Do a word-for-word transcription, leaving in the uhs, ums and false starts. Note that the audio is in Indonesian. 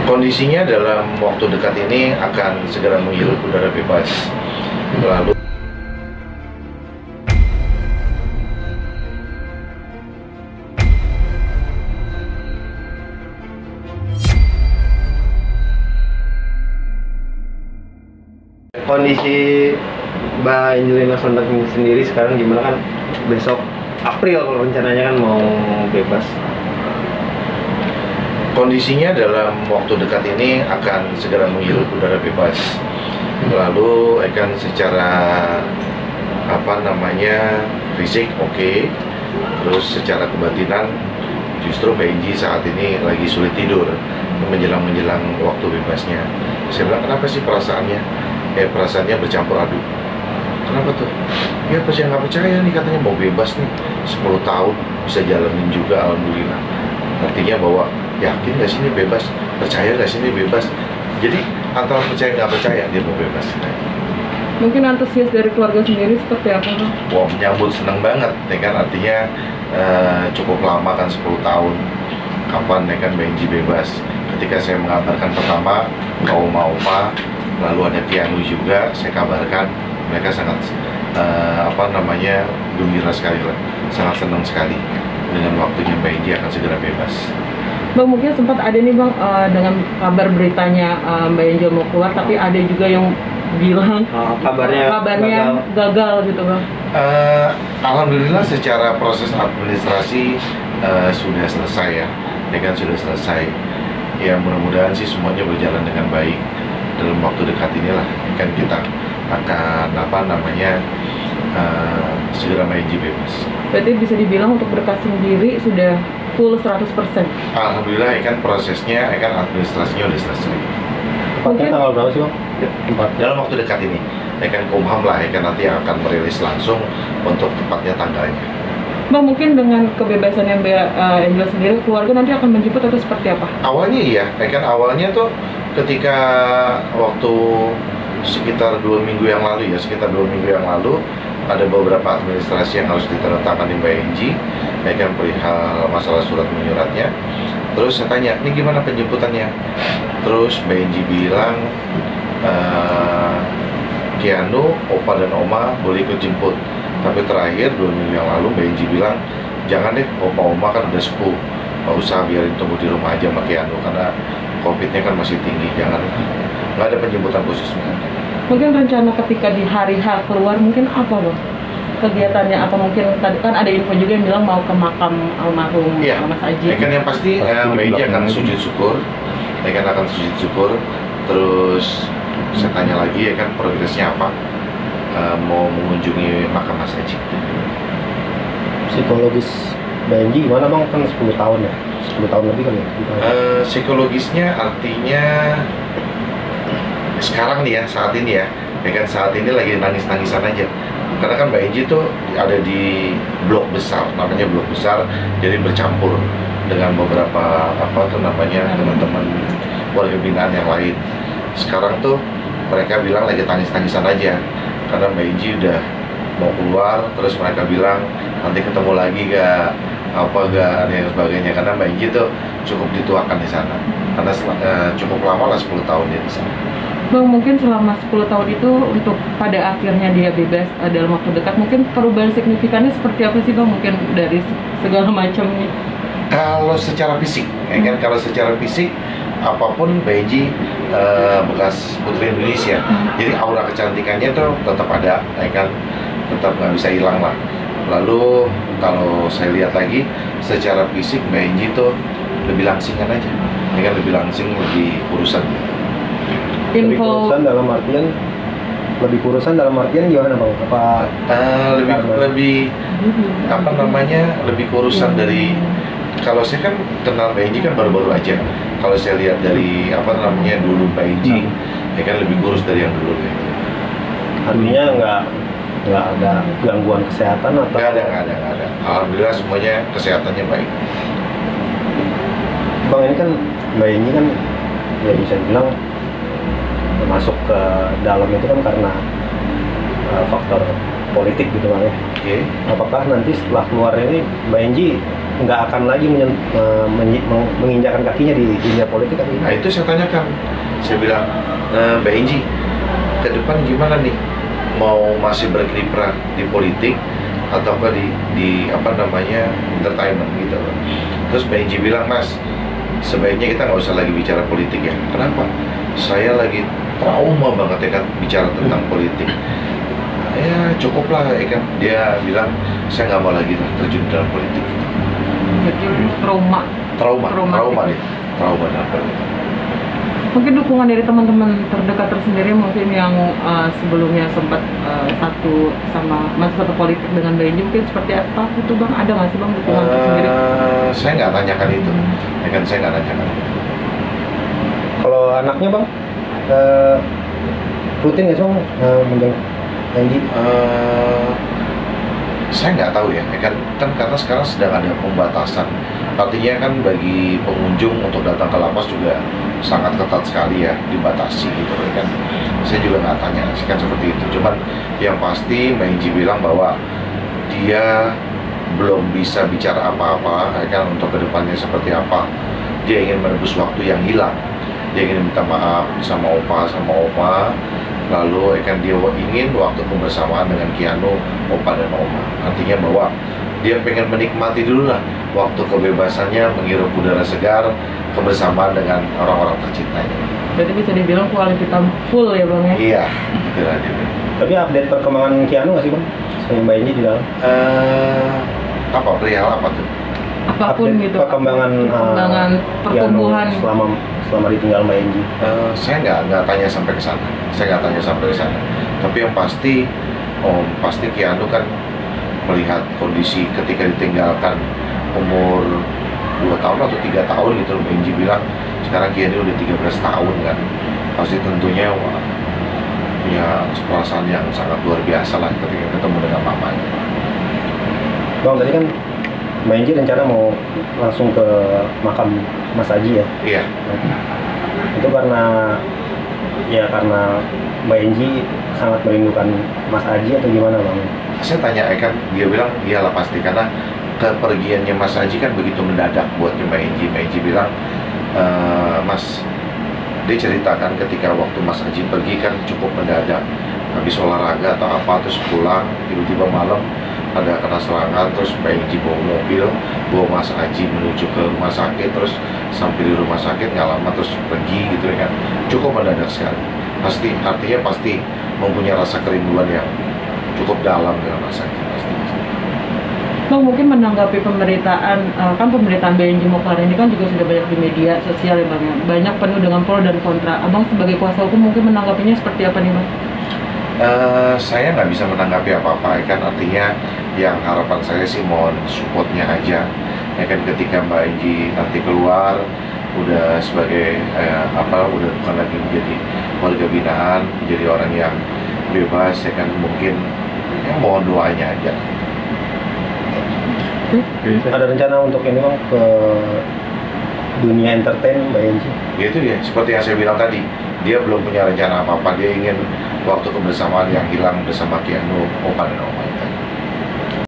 Kondisinya dalam waktu dekat ini akan segera menghirup udara bebas. Lalu kondisi Mbak Angelina Sondakh sendiri sekarang gimana, kan besok April kalau rencananya kan mau bebas? kondisinya dalam waktu dekat ini akan segera menghirup udara bebas. Lalu akan secara apa namanya fisik oke, okay. Terus secara kebatinan justru Mbak Enji saat ini lagi sulit tidur menjelang menjelang waktu bebasnya. Saya bilang, kenapa sih perasaannya? Eh perasaannya bercampur aduk. Kenapa tuh? Ya pas yang nggak percaya nih, katanya mau bebas nih sepuluh tahun, bisa jalanin juga, alhamdulillah. Artinya bahwa yakin nggak sih ini bebas, percaya nggak sih ini bebas. Jadi antara percaya nggak percaya dia mau bebas. Mungkin antusias dari keluarga sendiri seperti apa, Bang? Wah, menyambut seneng banget, ya kan, artinya uh, cukup lama kan, sepuluh tahun. Kapan ya kan Mbak Enji bebas? Ketika saya mengabarkan pertama ke oma-oma, lalu ada Tianu juga, saya kabarkan, mereka sangat uh, apa namanya gembira sekali lah, sangat senang sekali dengan waktunya Mbak Enji akan segera bebas. Bang, mungkin sempat ada nih Bang, uh, dengan kabar beritanya uh, Mbak Enji mau keluar, tapi ada juga yang bilang oh, kabarnya, kabarnya gagal. gagal gitu Bang. Uh, Alhamdulillah secara proses administrasi uh, sudah selesai ya, ya kan sudah selesai. Ya mudah-mudahan sih semuanya berjalan dengan baik. Dalam waktu dekat inilah kan kita akan apa namanya uh, segera Mbak Enji bebas. Berarti bisa dibilang untuk berkas sendiri sudah full seratus persen. Alhamdulillah ya kan prosesnya, ya kan administrasinya udah selesai. Tepatnya tanggal berapa sih Bang? Tempat. Dalam waktu dekat ini, ya kan Kumham lah ya kan nanti yang akan merilis langsung untuk tepatnya tanggalnya. Bang, mungkin dengan kebebasan yang Mbak uh, Angela sendiri, keluarga nanti akan menjemput atau seperti apa? Awalnya iya, ya kan awalnya tuh ketika waktu sekitar dua minggu yang lalu ya, sekitar dua minggu yang lalu ada beberapa administrasi yang harus ditandatangani Mbak Enji, ya kan perihal masalah surat menyuratnya. Terus saya tanya, ini gimana penjemputannya? Terus Mbak Enji bilang, uh, Kianu, Opa dan Oma boleh ikut jemput. Tapi terakhir dua minggu yang lalu Mbak Enji bilang, jangan deh, Opa Oma kan udah sepuh, nggak usah, biarin tunggu di rumah aja sama Kianu karena COVID-nya kan masih tinggi, jangan, nggak ada penjemputan khusus. Mungkin rencana ketika di hari H keluar mungkin apa Bang? Kegiatannya apa, mungkin tadi kan ada info juga yang bilang mau ke makam almarhum ya, Mas Aji. Ya kan yang pasti, pasti Mbak Enji akan sujud syukur, ya kan akan sujud syukur. Terus saya tanya lagi ya kan progresnya apa, uh, mau mengunjungi makam Mas Aji. Psikologis Mbak Enji gimana Bang? Kan sepuluh tahun ya, sepuluh tahun lebih kali ya? Uh, psikologisnya artinya sekarang nih ya, saat ini ya, ya kan saat ini lagi nangis-nangisan aja. Karena kan Mbak Enji tuh ada di blok besar, namanya blok besar, jadi bercampur dengan beberapa apa tuh namanya teman-teman warga binaan yang lain. Sekarang tuh mereka bilang lagi tangis-tangisan aja, karena Mbak Enji udah mau keluar, terus mereka bilang nanti ketemu lagi gak, apa gak, dan sebagainya. Karena Mbak Enji tuh cukup dituakan di sana, karena uh, cukup lama lah, sepuluh tahun dia di sana. Bang, mungkin selama sepuluh tahun itu untuk pada akhirnya dia bebas uh, dalam waktu dekat, mungkin perubahan signifikannya seperti apa sih Bang? Mungkin dari segala macamnya. Kalau secara fisik, ya kan, kalau secara fisik apapun Mbak Enji uh, bekas Putri Indonesia, jadi aura kecantikannya tuh tetap ada, ya kan, tetap nggak bisa hilang lah. Lalu kalau saya lihat lagi secara fisik Mbak Enji tuh lebih langsingan aja, ya kan, lebih langsing, lebih kurusan. Lebih kurusan dalam artian lebih kurusan dalam artian gimana Bang? Apa uh, lebih karena... lebih apa namanya lebih kurusan dari, kalau saya kan kenal Mbak Enji kan baru-baru aja. Kalau saya lihat dari apa namanya dulu Mbak Enji, hmm. ya kan lebih kurus dari yang dulu. Artinya nggak nggak ada gangguan kesehatan atau? Nggak ada, nggak ada, nggak ada. Alhamdulillah semuanya kesehatannya baik. Bang, ini kan Mbak Enji kan ya bisa bilang masuk ke dalam itu kan karena uh, faktor politik gitu Bang ya. Oke. Okay. Apakah nanti setelah keluar ini Mbak Enji nggak akan lagi menyen, uh, menyi- meng- menginjakan kakinya di dunia politik atau Nah gimana? itu saya tanyakan, saya bilang, e, Mbak Inji, ke depan gimana nih? Mau masih berkiprah di politik ataukah di, di apa namanya entertainment gitu loh. Terus Mbak Inji bilang, Mas, sebaiknya kita nggak usah lagi bicara politik ya. Kenapa? Saya lagi trauma banget ya kan bicara tentang politik. Ya cukuplah ya kan. Dia bilang saya nggak mau lagi lah terjun dalam politik. Jadi trauma. Trauma, Traumatik. trauma dia, trauma dalam politik. Mungkin dukungan dari teman-teman terdekat tersendiri mungkin yang uh, sebelumnya sempat uh, satu sama masuk satu politik dengan Mbak Inji mungkin seperti apa itu Bang? Ada nggak sih Bang dukungan tersendiri? Eh, saya nggak tanyakan itu, ya kan saya nggak tanyakan itu. Kalau anaknya bang, uh, rutin nggak sih bang uh, menjenguk Anji? Eh, saya nggak tahu ya, ya kan, kan karena sekarang sedang ada pembatasan. Artinya kan bagi pengunjung untuk datang ke lapas juga sangat ketat sekali ya, dibatasi gitu ya kan. Saya juga nggak tanya sih kan seperti itu. Cuman yang pasti Mbak Inji bilang bahwa dia belum bisa bicara apa-apa ya kan untuk kedepannya seperti apa. Dia ingin menebus waktu yang hilang. Dia ingin minta maaf sama opa sama oma. Lalu ya kan dia ingin waktu kebersamaan dengan Keanu, opa dan oma. Artinya bahwa dia pengen menikmati dulu lah waktu kebebasannya, menghirup udara segar, kebersamaan dengan orang-orang tercintanya. Berarti bisa dibilang quality time full ya Bang ya? Iya, itulah dia. Tapi update perkembangan Keanu nggak sih bang? Sama Mbak Inji di dalam? Eh, apa perihal apa tuh? Apapun Update gitu. perkembangan, uh, perkembangan pertumbuhan. Keanu selama selama ditinggal Mbak Inji. Eh, saya nggak nggak tanya sampai ke sana. Saya nggak tanya sampai ke sana. Tapi yang pasti, om pasti Keanu kan melihat kondisi ketika ditinggalkan umur dua tahun atau tiga tahun gitu, Mbak Inji bilang sekarang Keanu udah tiga belas tahun kan, pasti tentunya wah, punya perasaan yang sangat luar biasa lah ketika ketemu dengan mamanya. Bang tadi kan Mbak Inji rencana mau langsung ke makam Mas Aji ya? Iya. Itu karena ya karena Mbak Inji sangat merindukan Mas Aji atau gimana bang? Saya tanya ya kan, dia bilang iyalah pasti karena kepergiannya Mas Aji kan begitu mendadak buat Mbak Inji. Mbak Inji bilang, e, Mas, dia ceritakan ketika waktu Mas Aji pergi kan cukup mendadak, habis olahraga atau apa terus pulang tiba-tiba malam ada kena serangan, terus Mbak Inji bawa mobil bawa Mas Aji menuju ke rumah sakit, terus sampai di rumah sakit nggak lama terus pergi gitu ya kan, cukup mendadak sekali. Pasti artinya pasti mempunyai rasa kerinduan yang cukup dalam dengan Mas Aji pasti. Bang mungkin menanggapi pemberitaan, uh, kan pemberitaan B N J Moklar ini kan juga sudah banyak di media sosial ya Bang ya. Banyak penuh dengan pro dan kontra. Abang sebagai kuasa hukum mungkin menanggapinya seperti apa nih Bang? Uh, saya nggak bisa menanggapi apa-apa ya kan, artinya yang harapan saya sih mohon supportnya aja ya kan, ketika Mbak Inji nanti keluar udah sebagai eh, apa udah bukan lagi menjadi warga binaan, menjadi orang yang bebas ya kan, mungkin ya mohon doanya aja. Ada rencana untuk ini bang ke dunia entertain Mbak Inji? Ya itu ya, seperti yang saya bilang tadi, dia belum punya rencana apa-apa, dia ingin waktu kebersamaan yang hilang bersama Keanu, opa dan oma itu.